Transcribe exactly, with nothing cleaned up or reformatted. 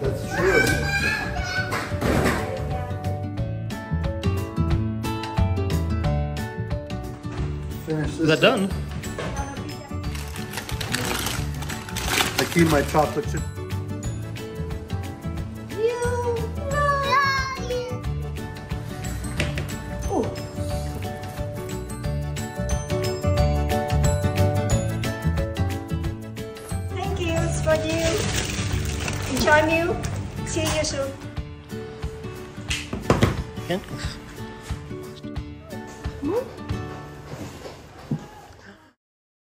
That's true. Finish this. Is that done? I keep my chocolate chip. Thank you for you. Enjoy meal. See you soon. Thanks. Hmm?